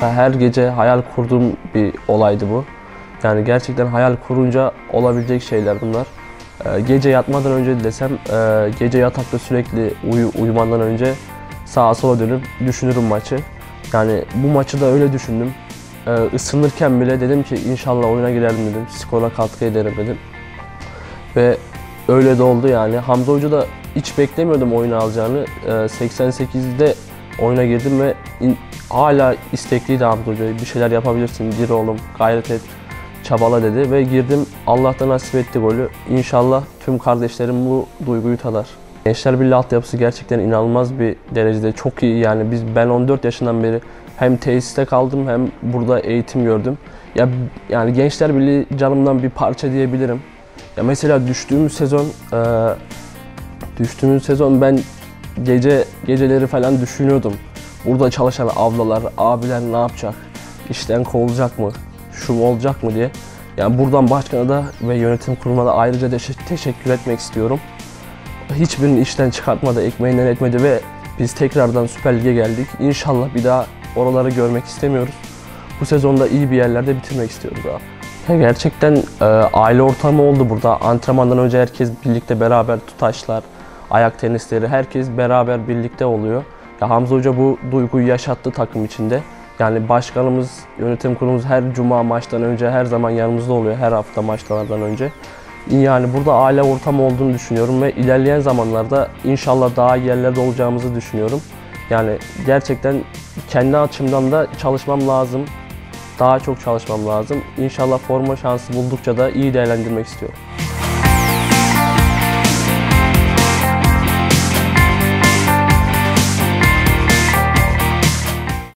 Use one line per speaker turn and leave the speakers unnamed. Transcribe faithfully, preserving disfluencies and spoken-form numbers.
Her gece hayal kurduğum bir olaydı bu. Yani gerçekten hayal kurunca olabilecek şeyler bunlar. Ee, gece yatmadan önce desem, e, gece yatakta sürekli uyu, uyumadan önce sağa sola dönüp düşünürüm maçı. Yani bu maçı da öyle düşündüm. Ee, ısınırken bile dedim ki inşallah oyuna girerim dedim, skora katkı ederim dedim. Ve öyle de oldu yani. Hamza Hoca da hiç beklemiyordum oyunu alacağını. Ee, seksen sekizde oyuna girdim ve in, hala istekliydi Hamza Hoca. Bir şeyler yapabilirsin, gir oğlum, gayret et, çabala dedi ve girdim. Allah da nasip etti golü. İnşallah tüm kardeşlerim bu duyguyu tadar. Gençler Birliği altyapısı gerçekten inanılmaz bir derecede, çok iyi yani. Biz ben on dört yaşından beri hem tesiste kaldım hem burada eğitim gördüm. Ya yani Gençler Birliği canımdan bir parça diyebilirim. Ya mesela düştüğümüz sezon, e, düştüğümüz sezon ben gece geceleri falan düşünüyordum. Burada çalışan ablalar, abiler ne yapacak? İşten kovulacak mı? Şu mu olacak mı diye. Yani buradan başkana da ve yönetim kuruluna da ayrıca de teşekkür etmek istiyorum. Hiçbirini işten çıkartmadı, ekmeğinden etmedi ve biz tekrardan Süper Lig'e geldik. İnşallah bir daha oraları görmek istemiyoruz. Bu sezonda iyi bir yerlerde bitirmek istiyoruz abi. Gerçekten e, aile ortamı oldu burada. Antrenmandan önce herkes birlikte beraber tutaşlar, ayak tenisleri, herkes beraber birlikte oluyor. Ya Hamza Hoca bu duyguyu yaşattı takım içinde. Yani başkanımız, yönetim kurulumuz her cuma maçtan önce her zaman yanımızda oluyor, her hafta maçlardan önce. Yani burada aile ortamı olduğunu düşünüyorum ve ilerleyen zamanlarda inşallah daha iyi yerlerde olacağımızı düşünüyorum. Yani gerçekten kendi açımdan da çalışmam lazım. Daha çok çalışmam lazım. İnşallah forma şansı buldukça da iyi değerlendirmek istiyorum.